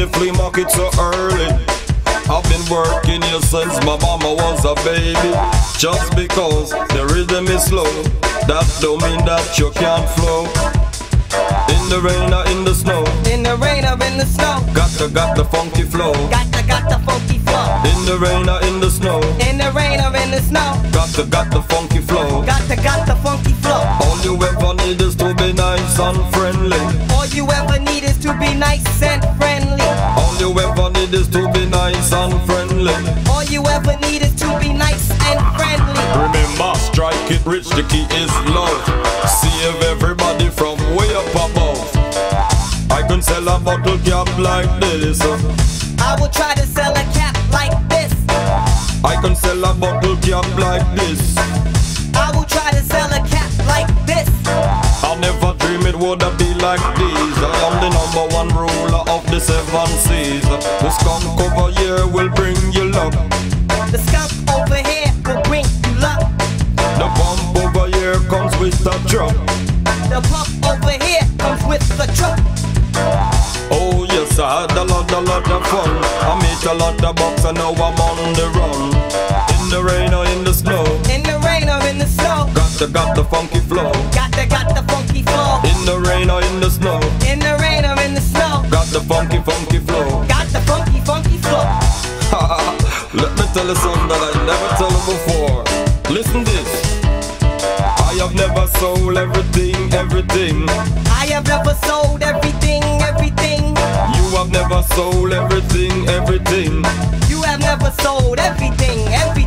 the flea market so early. I've been working here since my mama was a baby. Just because the rhythm is slow, that don't mean that you can't flow. In the rain or in the snow, in the rain or in the snow, got the funky flow. Got the funky flow. In the rain or in the snow, in the rain or in the snow, got the funky flow. Got the funky flow. All you ever need is to be nice and friendly. All you ever need is to be nice and friendly. All you ever need is to be nice and friendly. All you ever need is to be nice and friendly. Remember, strike it rich, the key is love. Save everybody from way up above. I can sell a bottle cap like this. I will try to sell a cap like this. I can sell a bottle cap like this. I will try to sell a cap like this. I never dream it would be like this. I am the #1 ruler of the 7 seas. The skunk over here will bring you luck. The skunk over here will bring you luck. The pump over here comes with the truck. The pump over here comes with the truck. Oh yes, I had a lot of fun. I made a lot of bucks and now I'm on the run. In the rain or in the snow, in the rain or in the snow, got the funky flow. Got the funky flow. In the rain or in the snow, in the rain or in the snow, got the funky flow. Got the funky flow. Let me tell you something that I never tell you before. Listen this. I have never sold everything. I have never sold everything. You have never sold everything. You have never sold everything.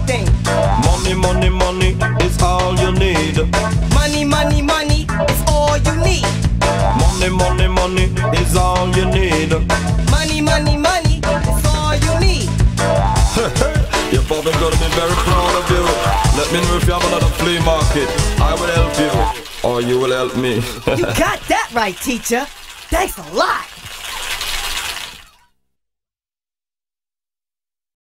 Money is all you need. Money is all you need. Money is all you need. Money is all you need. Your father's gonna be very proud of you. Let me know if you have another flea market. I will help you, or you will help me. You got that right, teacher. Thanks a lot.